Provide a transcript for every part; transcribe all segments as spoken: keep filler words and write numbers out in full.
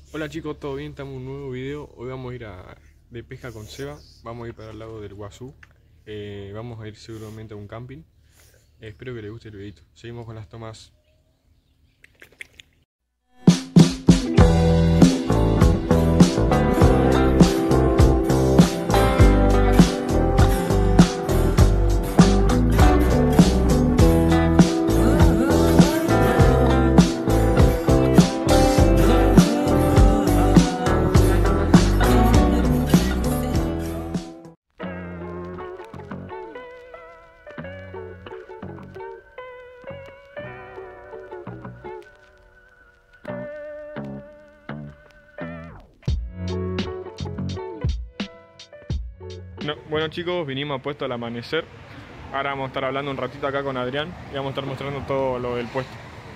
Hola chicos, ¿todo bien? Estamos en un nuevo video. Hoy vamos a ir a, de pesca con Seba. Vamos a ir para el lado del Guazú. Eh, vamos a ir seguramente a un camping. Eh, espero que les guste el videito. Seguimos con las tomas. No, bueno chicos, vinimos a puesto al amanecer. Ahora vamos a estar hablando un ratito acá con Adrián y vamos a estar mostrando todo lo del puesto.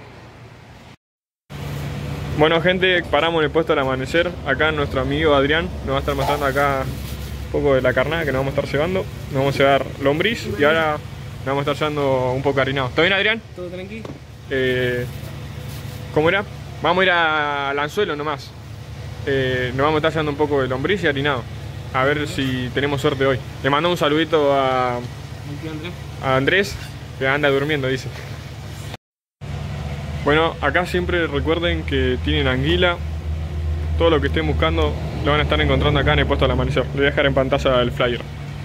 Bueno gente, paramos en el puesto al amanecer. Acá nuestro amigo Adrián nos va a estar mostrando acá un poco de la carnada que nos vamos a estar cebando. Nos vamos a cebar lombriz y ahora nos vamos a estar llevando un poco harinado. ¿Todo bien, Adrián? Todo tranquilo. Eh, ¿Cómo era? Vamos a ir al anzuelo nomás. Eh, nos vamos a estar llevando un poco de lombriz y harinado. A ver si tenemos suerte hoy. Le mando un saludito a, a Andrés, que anda durmiendo, dice. Bueno, acá siempre recuerden que tienen anguila. Todo lo que estén buscando lo van a estar encontrando acá en el puesto al amanecer. Le voy a dejar en pantalla el flyer.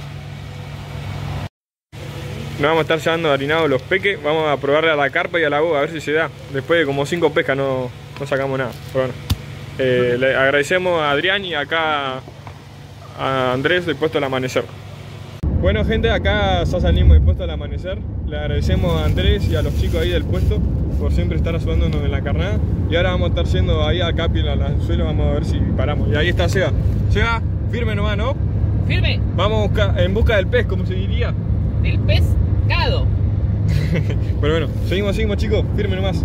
Nos vamos a estar llevando harinado los peques. Vamos a probarle a la carpa y a la boga a ver si se da. Después de como cinco pescas no, no sacamos nada. Pero bueno, eh, le agradecemos a Adrián y acá a Andrés del puesto al amanecer. Bueno gente, acá ya salimos del puesto al amanecer. Le agradecemos a Andrés y a los chicos ahí del puesto por siempre estar ayudándonos en la carnada. Y ahora vamos a estar yendo ahí a camping al anzuelo. Vamos a ver si paramos. Y ahí está Seba. Seba, firme nomás, ¿no? Firme. Vamos a buscar, en busca del pez, como se diría. Del pescado. Pero bueno, seguimos, seguimos chicos, firme nomás.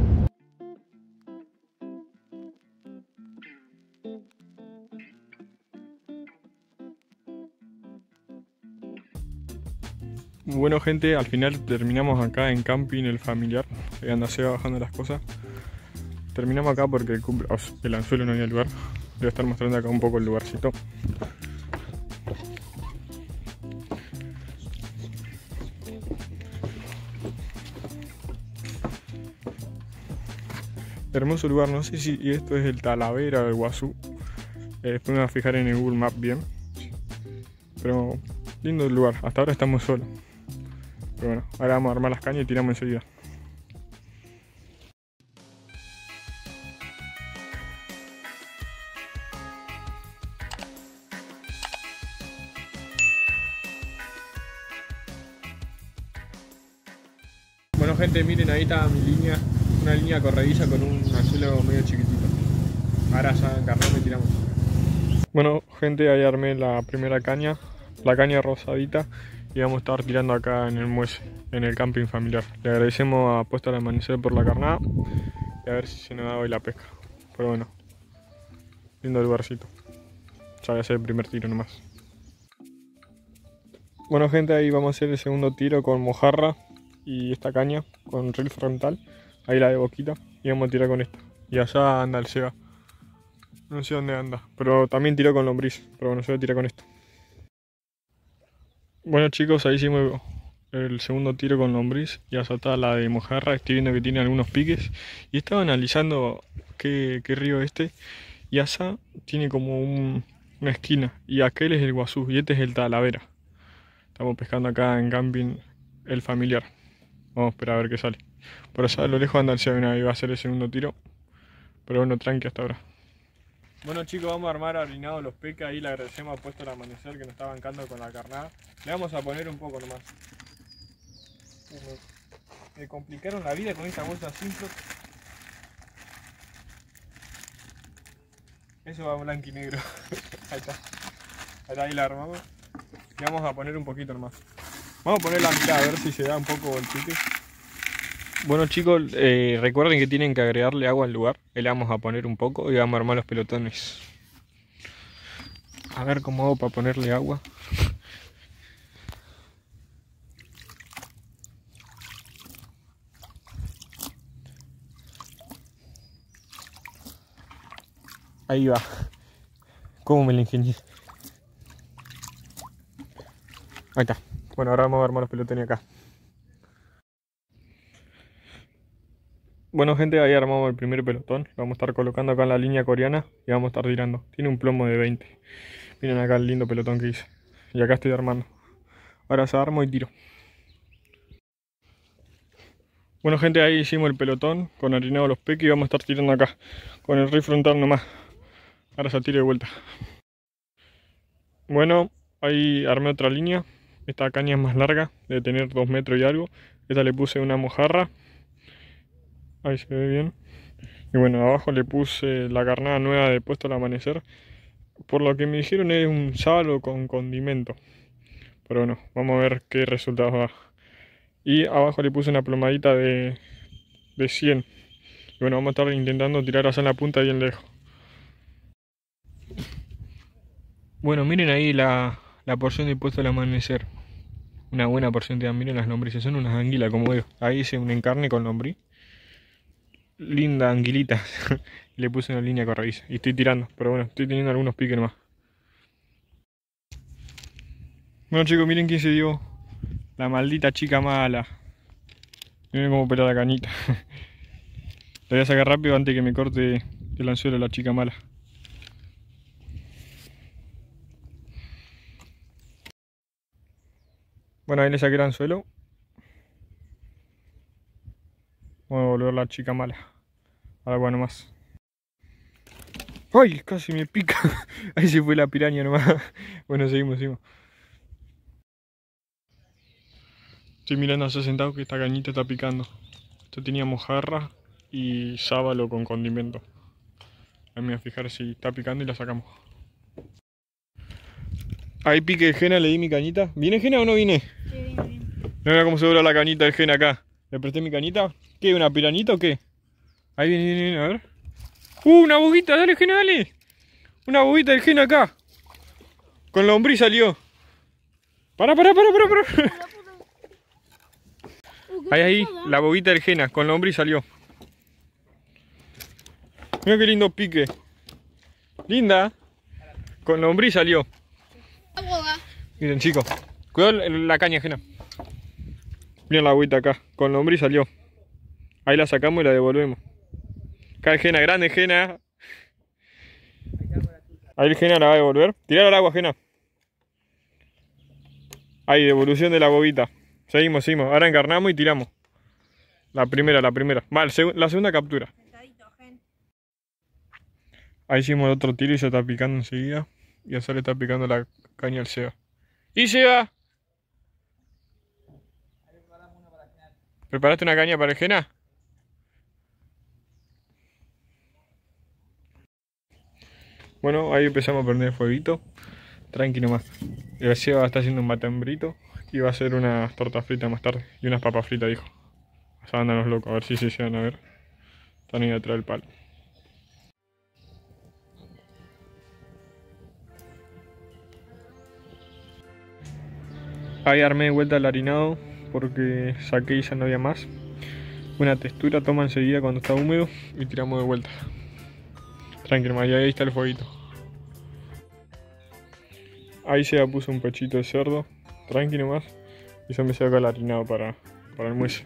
Bueno gente, al final terminamos acá en camping el familiar. Ahí anda Seba bajando las cosas. Terminamos acá porque el, el anzuelo no había lugar. Voy a estar mostrando acá un poco el lugarcito. Hermoso lugar, no sé si esto es el Talavera o el Guazú. Eh, después me voy a fijar en el Google Maps bien. Pero lindo el lugar, hasta ahora estamos solos. Pero bueno, ahora vamos a armar las cañas y tiramos enseguida. Bueno gente, miren ahí está mi línea. Una línea corrediza con un anzuelo medio chiquitito. Ahora ya encarnamos y tiramos. Bueno gente, ahí armé la primera caña. La caña rosadita. Y vamos a estar tirando acá en el muelle, en el camping familiar. Le agradecemos a Puesto al Amanecer por la carnada. Y a ver si se nos da hoy la pesca. Pero bueno, lindo lugarcito. Ya voy a hacer el primer tiro nomás. Bueno gente, ahí vamos a hacer el segundo tiro con mojarra y esta caña con reel frontal. Ahí la de boquita. Y vamos a tirar con esta. Y allá anda el Seba. No sé dónde anda, pero también tiró con lombriz. Pero bueno, yo voy a tirar con esto. Bueno chicos, ahí hicimos el segundo tiro con lombriz. Y allá está la de mojarra. Estoy viendo que tiene algunos piques. Y estaba analizando qué, qué río es este. Y allá tiene como un, una esquina. Y aquel es el Guazú. Y este es el Talavera. Estamos pescando acá en camping el familiar. Vamos a esperar a ver qué sale. Por allá a lo lejos anda el Seba y va a hacer el segundo tiro. Pero bueno, tranqui hasta ahora. Bueno chicos, vamos a armar harinado los peques. Ahí le agradecemos a Puesto al Amanecer que nos está bancando con la carnada. Le vamos a poner un poco nomás. Me, me complicaron la vida con esta bolsa simple. Eso va blanco y negro. Ahí está. Ahí está, ahí la armamos. Y vamos a poner un poquito nomás. Vamos a poner la mitad a ver si se da un poco el pique. Bueno chicos, eh, recuerden que tienen que agregarle agua al lugar. Le vamos a poner un poco y vamos a armar los pelotones. A ver cómo hago para ponerle agua. Ahí va. ¿Cómo me la ingenié? Ahí está. Bueno, ahora vamos a armar los pelotones acá. Bueno, gente, ahí armamos el primer pelotón. Vamos a estar colocando acá en la línea coreana y vamos a estar tirando. Tiene un plomo de veinte. Miren acá el lindo pelotón que hice. Y acá estoy armando. Ahora se armo y tiro. Bueno, gente, ahí hicimos el pelotón con harinado los peques y vamos a estar tirando acá con el rifle frontal nomás. Ahora se tira de vuelta. Bueno, ahí armé otra línea. Esta caña es más larga, debe tener dos metros y algo. Esta le puse una mojarra. Ahí se ve bien. Y bueno, abajo le puse la carnada nueva de Puesto al Amanecer. Por lo que me dijeron es un sábalo con condimento. Pero bueno, vamos a ver qué resultados da. Y abajo le puse una plomadita de, de cien. Y bueno, vamos a estar intentando tirar allá en la punta bien lejos. Bueno, miren ahí la, la porción de Puesto al Amanecer. Una buena porción de, miren las lombrices, son unas anguilas como veo. Ahí hice un encarne con lombriz. Linda anguilita. Le puse una línea corrediza y estoy tirando, pero bueno, estoy teniendo algunos piques nomás. Bueno, chicos, miren quién se dio. La maldita chica mala. Miren cómo pela la cañita. La voy a sacar rápido antes que me corte el anzuelo de la chica mala. Bueno, ahí le saqué el anzuelo. Vamos a volver la chica mala. Ahora bueno más. ¡Ay! Casi me pica. Ahí se fue la piraña nomás. Bueno, seguimos, seguimos. Estoy mirando hacia sentado que esta cañita está picando. Esto tenía mojarra y sábalo con condimento. Ahí me voy a fijar si está picando y la sacamos. Ahí pique de Jena, le di mi cañita. ¿Viene Jena o no viene? Sí, viene, viene. No mira cómo se dobla la cañita de Jena acá. ¿Le presté mi cañita? ¿Qué? ¿Una pirañita o qué? Ahí viene, viene, viene, a ver. ¡Uh! Una boguita, dale Jena, dale. Una boguita del Jena acá. Con lombriz salió. Pará, pará, pará, pará, pará. Ahí, ahí, la boguita del Jena, con lombriz salió. Mira qué lindo pique. Linda. Con lombriz salió. Miren, chicos. Cuidado la caña, Jena. Miren la agüita acá. Con lombriz salió. Ahí la sacamos y la devolvemos. Acá el Jena, grande Jena. Ahí el Jena la va a devolver. Tirar al agua, Jena. Ahí, devolución de la bobita. Seguimos, seguimos. Ahora encarnamos y tiramos. La primera, la primera. Vale, la segunda captura. Ahí hicimos el otro tiro y se está picando enseguida. Y a le está picando la caña al Seba. ¡Y Seba! ¿Preparaste una caña para el Jena? Bueno, ahí empezamos a prender el fueguito. Tranqui nomás. El Seba está haciendo un matambrito y va a hacer unas tortas fritas más tarde. Y unas papas fritas, dijo. O sea, andan los locos, a ver si se llegan a ver. Están ahí detrás del palo. Ahí armé de vuelta el harinado porque saqué y ya no había más. Una textura, toma enseguida cuando está húmedo y tiramos de vuelta. Tranquilo, más, y ahí está el fueguito. Ahí se puso un pechito de cerdo, tranquilo más. Y ya me saca el harinado para, para el muelle.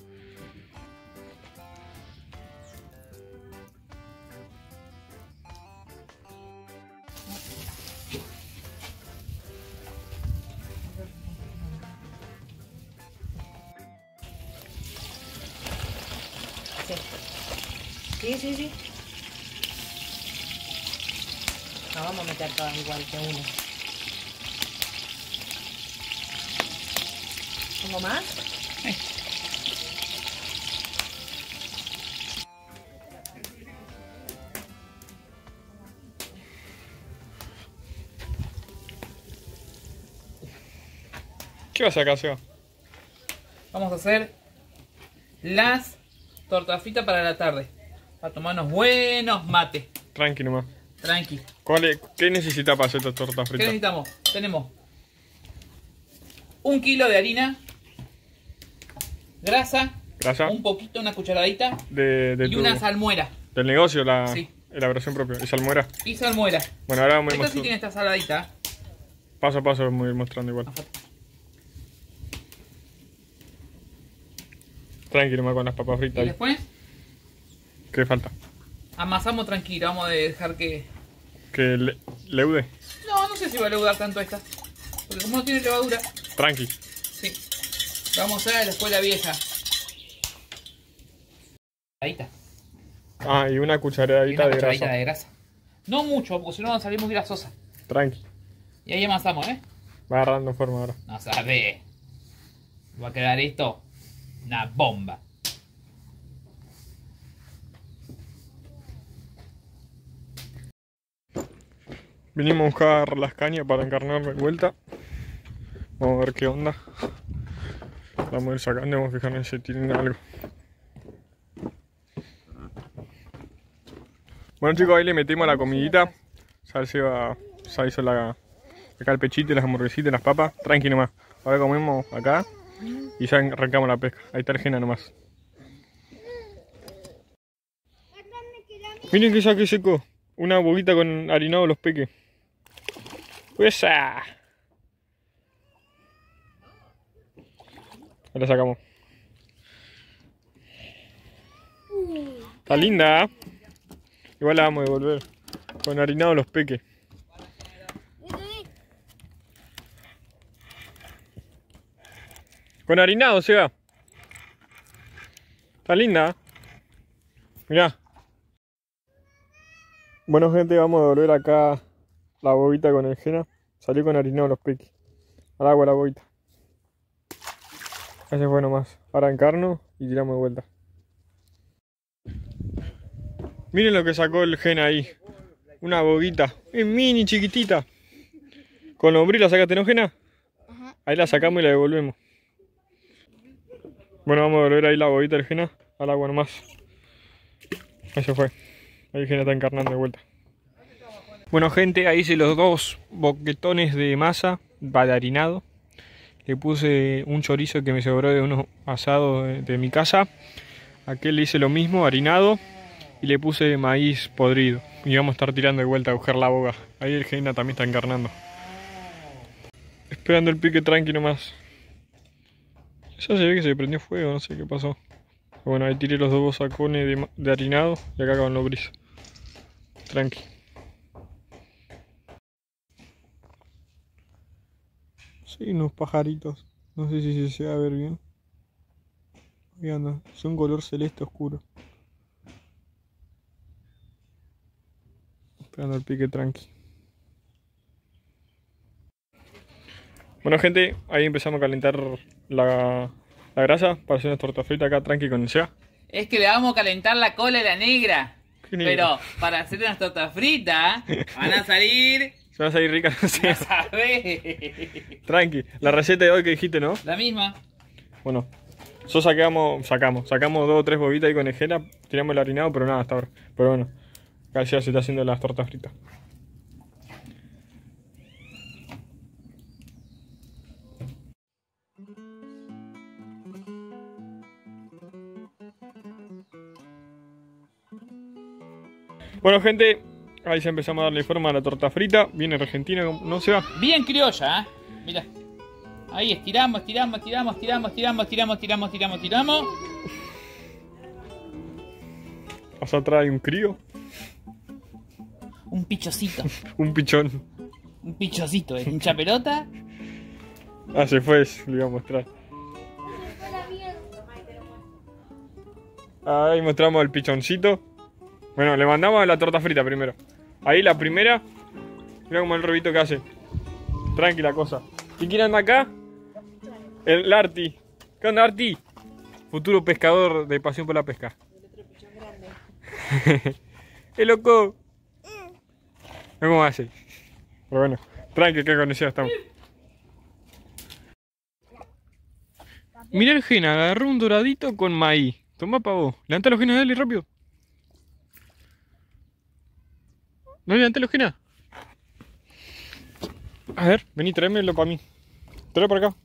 Sí, sí, sí. No vamos a meter todas igual que uno. ¿Pongo más? Ahí. ¿Qué vas a hacer, Seba? Vamos a hacer las tortas fritas para la tarde. Para tomarnos buenos mates. Tranqui nomás. Tranqui. ¿Cuál es, ¿Qué necesitas para hacer estas tortas ¿Qué fritas? necesitamos? Tenemos un kilo de harina, grasa, ¿Grasa? un poquito, una cucharadita De, de y tu, una salmuera. del negocio, la... Sí, elaboración propia. ¿Y salmuera? Y salmuera. Bueno, ahora vamos a ir Esta sí mostrando. tiene esta saladita. Paso a paso vamos a ir mostrando igual. Tranqui nomás con las papas fritas. Y ahí. después ¿Qué falta? amasamos tranquilo. Vamos a dejar que... ¿Que le leude? No, no sé si va a leudar tanto esta. Porque como no tiene levadura. Tranqui. Sí. Vamos a ver después la vieja. Ahí está. Ah, y una Y cucharadita una de cucharadita grasa. de grasa. No mucho, porque si no va a salir muy grasosa. Tranqui. Y ahí amasamos, ¿eh? Va agarrando forma ahora. No sabe. Va a quedar esto una bomba. Vinimos a buscar las cañas para encarnar de vuelta. Vamos a ver qué onda. Vamos a ir sacando y vamos a fijarnos si tienen algo. Bueno chicos, ahí le metimos la comidita. Ya se, va, ya hizo la, acá el pechito y las hamburguesitas y las papas. Tranqui nomás. Ahora comemos acá y ya arrancamos la pesca. Ahí está el Jena nomás. Miren que saqué seco. Una boguita con harinado los peques. ¡Esa! Ahora sacamos. Está linda, ¿eh? Igual la vamos a devolver. Con harinado los peques. Con harinado, Seba. Está linda, ¿eh? Mirá. Bueno gente, vamos a devolver acá la bobita con el Jena. Salió con harinado los peques. Al agua la bobita. Ese fue nomás. Ahora encarno y tiramos de vuelta. Miren lo que sacó el Jena ahí. Una boguita. Es mini chiquitita. Con lombriz la sacaste, ¿no, Jena? Ajá. Ahí la sacamos y la devolvemos. Bueno, vamos a devolver ahí la bobita del Jena. Al agua nomás. Eso fue. Ahí el Jena está encarnando de vuelta. Bueno gente, ahí hice los dos boquetones de masa de harinado. Le puse un chorizo que me sobró de unos asados de, de mi casa. Aquel le hice lo mismo, harinado. Y le puse maíz podrido. Y vamos a estar tirando de vuelta a buscar la boga. Ahí el Jena también está encarnando. Esperando el pique tranqui nomás. Ya se ve que se prendió fuego, no sé qué pasó. Bueno, ahí tiré los dos sacones de, de harinado. Y acá con lombriz. Tranqui. Sí, unos pajaritos. No sé si se va a ver bien. Ahí anda. Es un color celeste oscuro. Esperando el pique tranqui. Bueno gente, ahí empezamos a calentar la, la grasa para hacer unas tortas fritas acá tranqui con el Seba. Es que le vamos a calentar la cola a la negra. ¿Qué negra? Pero para hacer unas tortas fritas van a salir... Se van a salir ricas, no sé. No sabés. Tranqui. La receta de hoy que dijiste, ¿no? La misma. Bueno, nosotros sacamos, sacamos, sacamos dos o tres bobitas ahí con el Jena, tiramos el harinado, pero nada hasta ahora. Pero bueno, acá ya se está haciendo las tortas fritas. Bueno gente, ahí ya empezamos a darle forma a la torta frita. Viene argentina, no se va. Bien criolla, ¿eh? Mira. Ahí estiramos, estiramos, estiramos, estiramos, estiramos, estiramos, estiramos, estiramos, estiramos. Hasta atrás hay un crío, Un pichocito. un pichón. Un pichocito, ¿eh? Hincha pelota. Ah, se fue, le iba a mostrar. Ahí mostramos el pichoncito. Bueno, le mandamos a la torta frita primero. Ahí la primera. Mira como el robito que hace. Tranquila cosa. ¿Y quién anda acá? El Arti. ¿Qué onda, Arti? Futuro pescador de pasión por la pesca. ¡Qué loco! Mira cómo hace. Pero bueno, tranqui, que con eso estamos. Mirá el Jena, agarró un doradito con maíz. Toma pa' vos. Levanta los Jena, dale rápido. ¿No levanté los Jena? A ver, vení, tráemelo para mí. Tráelo para acá.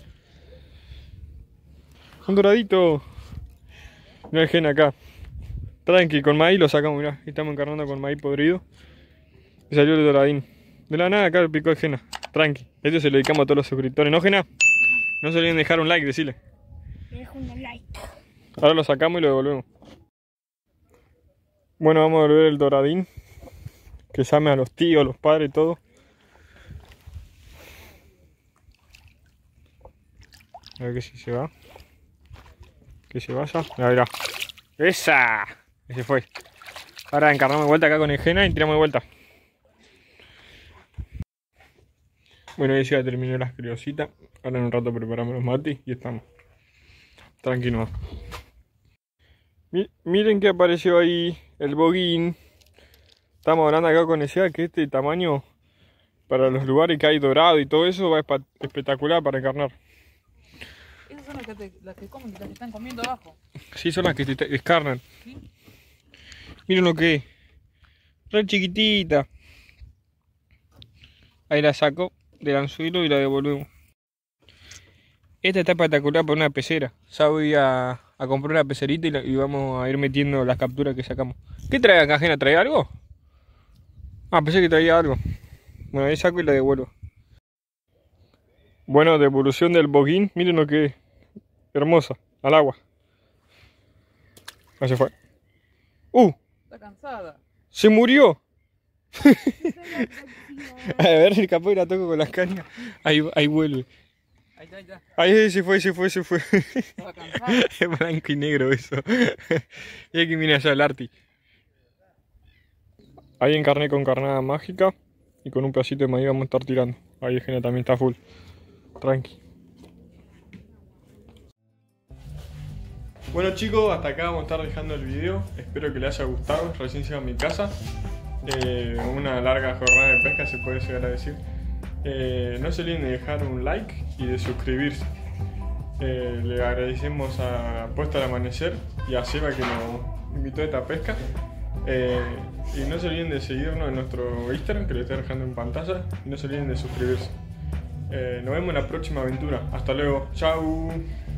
Un doradito. Mira el Jena acá. Tranqui, con maíz lo sacamos, mirá. Estamos encarnando con maíz podrido. Y salió el doradín. De la nada acá picó el Jena. Tranqui. Esto se lo dedicamos a todos los suscriptores. ¿No, Jena? No se olviden dejar un like, decile. Dejo un like. Ahora lo sacamos y lo devolvemos. Bueno, vamos a devolver el doradín. Que llame a los tíos, los padres, todo. A ver que si se va. Que se vaya. Mira, mira. ¡Esa! Ese fue. Ahora encarnamos de vuelta acá con el Jena y tiramos de vuelta. Bueno, ahí ya terminé las criositas. Ahora en un rato preparamos los mates y estamos. Tranquilos. Miren que apareció ahí el boguín. Estamos hablando acá con ese que este tamaño para los lugares que hay dorado y todo eso va espectacular para encarnar. Esas son las que, te, las que comen, las que están comiendo abajo. Sí, son las que te descarnan. ¿Sí? Miren lo que es. Re chiquitita. Ahí la saco del anzuelo y la devolvemos. Esta está espectacular para una pecera. Ya voy a, a comprar una pecerita y, la, y vamos a ir metiendo las capturas que sacamos. ¿Qué trae acá, Jena? ¿Trae algo? Ah, pensé que traía algo. Bueno, ahí saco y la devuelvo. Bueno, devolución del boguín. Miren lo que es. Hermosa. Al agua. Ahí se fue. ¡Uh! Está cansada. ¡Se murió! A ver, el capó y la toco con las cañas. Ahí, ahí vuelve. Ahí está, ahí está. Ahí se fue, se fue, se fue. Estaba cansada. Es blanco y negro eso. Y aquí viene allá el Arti. Ahí encarné con carnada mágica. Y con un pedacito de maíz vamos a estar tirando. Ahí el Jena también está full. Tranqui. Bueno chicos, hasta acá vamos a estar dejando el video. Espero que les haya gustado. Recién llego a mi casa. Eh, una larga jornada de pesca se puede llegar a decir. Eh, no se olviden de dejar un like y de suscribirse. Eh, le agradecemos a Puesta al Amanecer y a Seba que nos invitó a esta pesca. Eh, y no se olviden de seguirnos en nuestro Instagram, que lo estoy dejando en pantalla. Y no se olviden de suscribirse. Eh, nos vemos en la próxima aventura. Hasta luego. Chau.